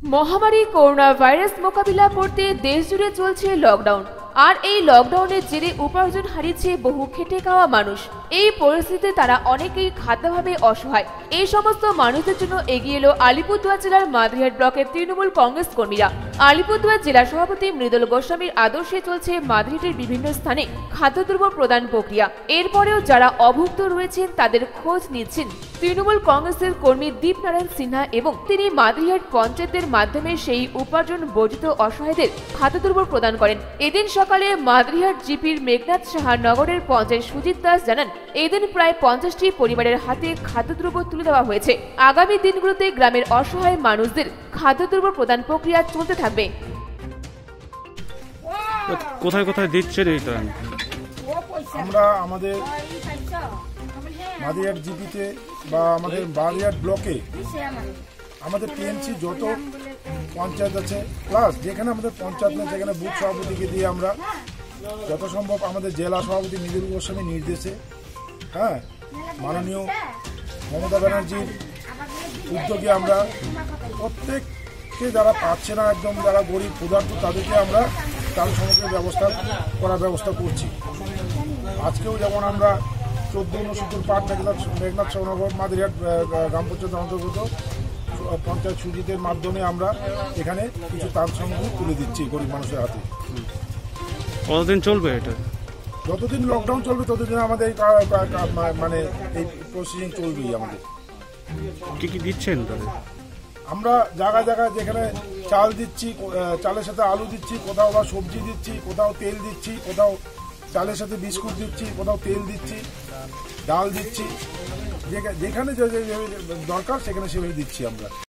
মহামারী corona virus মোকাবিলা করতে দেশ জুড়ে চলছে লকডাউন। আর এই লকডাউনের জেরে উপার্জন হারিয়েছে বহু খেটে খাওয়া মানুষ। এই পরিস্থিতিতে তারা অনেকেই খাদ্যভাবে অসহায়। এই সমস্ত মানুষদের জন্য এগিয়ে এলো আলিপুরদুয়ার জেলার মাদারিহাট ব্লকের তৃণমূল কংগ্রেস কর্মীরা। আলিপুরদুয়ার জেলা সভাপতি মৃদুল গোস্বামীর আদর্শে চলছে মাদারিহাটের বিভিন্ন স্থানে খাদ্যদ্রব্য প্রদান প্রক্রিয়া। এরপরেও যারা অভুক্ত রয়েছেন তাদের খোঁজ নিচ্ছেন তৃণমূল কংগ্রেসের কর্মী দীপনারায়ণ সিনহা এবং তিনি মাদারিহাট পঞ্চায়েতের মাধ্যমে সেই উপার্জন বর্জিত অসহায়দের খাদ্যদ্রব্য প্রদান করেন। এদিন সকালে মাদারিহাট জিপির মেঘনাথ সাহা নগরের পঞ্চায়েত সুজিত দাস জানান, এদিন প্রায় 50টি পরিবারের হাতে খাদ্যদ্রব্য তুলে দেওয়া হয়েছে। আগামী দিনগুলোতে গ্রামের অসহায় মানুষদের খাদ্যদ্রব্য প্রদান প্রক্রিয়া চলতে থাকবে। কোথায় কোথায় দিচ্ছে আমরা আমাদের মাদারিহাট জিপিতে বা আমাদের মাদারিহাট ব্লকে আমাদের টিএমসি যত পঞ্চায়েত আছে প্লাস যেখানে আমাদের পঞ্চায়েত নেই সেখানে বুথ সভাপতিকে দিয়ে আমরা যত সম্ভব আমাদের জেলা সভাপতি মৃদুল গোস্বামীর নির্দেশে মাননীয় মমতা ব্যানার্জির উদ্যোগে আমরা প্রত্যেককে যারা পাচ্ছে না, একদম যারা গরিব ক্ষুধার্ত তাদেরকে আমরা তার সমগ্র করার ব্যবস্থা করছি। আজকেও যেমন আমরা 1469 পার্ট মেঘনাথ সনগর মাদারিহাট গ্রাম পঞ্চায়েতের অন্তর্গত পঞ্চায়েত সুজিতের মাধ্যমে আমরা এখানে কিছু ত্রাণ সামগ্রী তুলে দিচ্ছি গরিব মানুষের হাতে। কতদিন চলবে এটা? যতদিন লকডাউন চলবে ততদিন আমাদের মানে এই প্রসেসিং চলবেই। আমাদের কি কি দিচ্ছেন তাহলে? আমরা জায়গায় জায়গায় যেখানে চাল দিচ্ছি, চালের সাথে আলু দিচ্ছি, কোথাও বা সবজি দিচ্ছি, কোথাও তেল দিচ্ছি, কোথাও চালের সাথে বিস্কুট দিচ্ছি, কোথাও তেল দিচ্ছি, ডাল দিচ্ছি, যেখানে দরকার সেখানে সেভাবে দিচ্ছি আমরা।